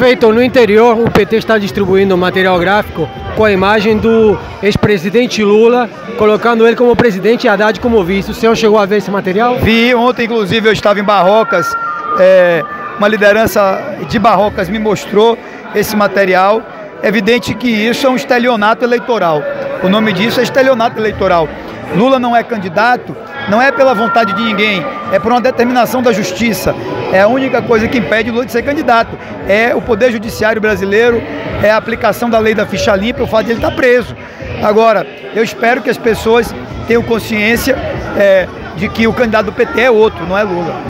Prefeito, no interior o PT está distribuindo material gráfico com a imagem do ex-presidente Lula, colocando ele como presidente e Haddad como vice. O senhor chegou a ver esse material? Vi, ontem inclusive eu estava em Barrocas, uma liderança de Barrocas me mostrou esse material. É evidente que isso é um estelionato eleitoral. O nome disso é estelionato eleitoral. Lula não é candidato, não é pela vontade de ninguém, é por uma determinação da justiça. É a única coisa que impede Lula de ser candidato. É o Poder Judiciário brasileiro, é a aplicação da lei da ficha limpa, o fato de ele estar preso. Agora, eu espero que as pessoas tenham consciência de que o candidato do PT é outro, não é Lula.